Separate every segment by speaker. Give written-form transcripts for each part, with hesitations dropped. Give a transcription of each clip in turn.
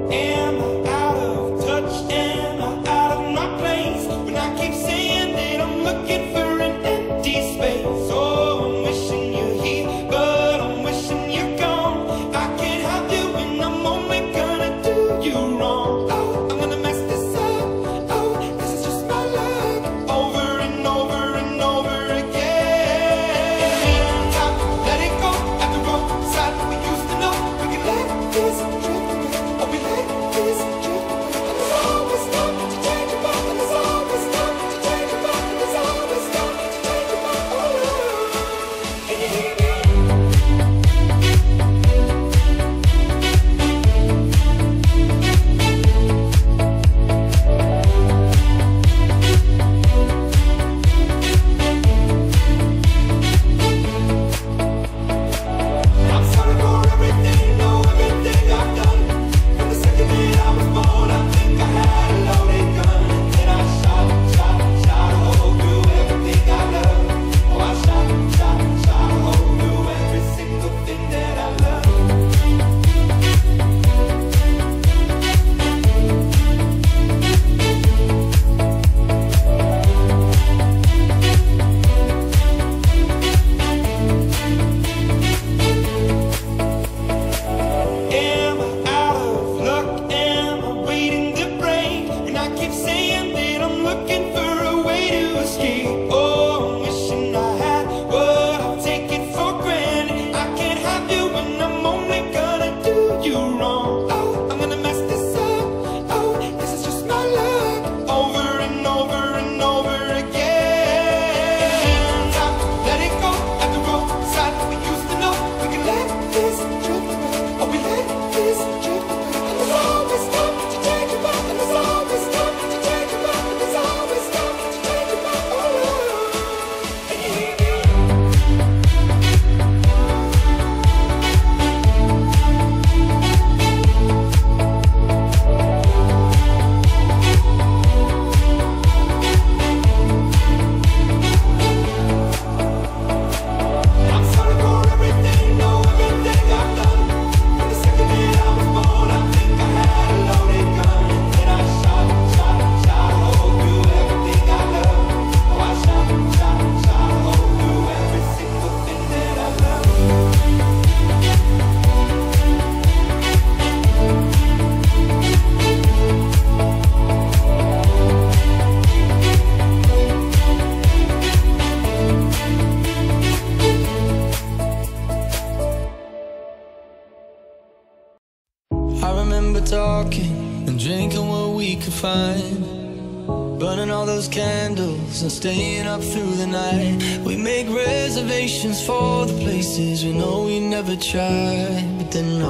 Speaker 1: talking and drinking what we could find, burning all those candles and staying up through the night. We make reservations for the places we know we never tried, but then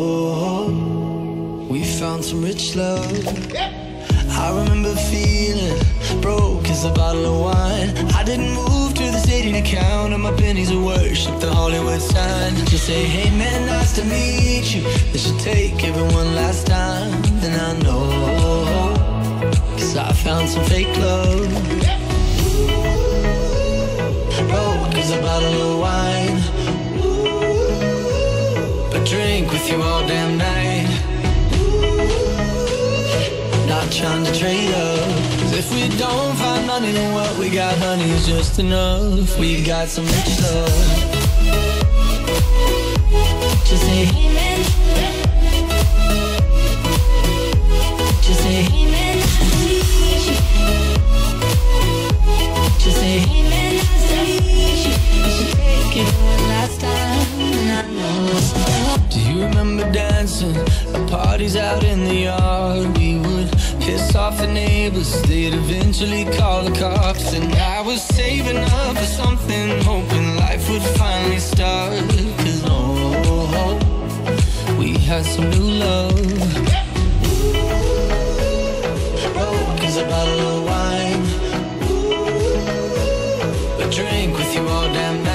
Speaker 1: oh, we found some rich love. I remember feeling broke as a bottle of wine. I didn't move to the city to count on my pennies of worship the Hollywood sign. Just say, hey man, nice to meet you. This should take everyone last time. And I know, 'cause I found some fake love. Broke as a bottle of wine, but drink with you all damn night. Not trying to trade up, 'cause if we don't find money, then what we got, honey, is just enough. We've got some rich love. Just say amen. Just say amen. Just say amen. I should take it one last time, and I know. Do you remember dancing at parties out in the yard? We would piss off the neighbors, they'd eventually call the cops. And I was saving up for something, hoping life would finally start. 'Cause oh, we had some new love. Broke as a bottle of wine, but drink with you all damn night.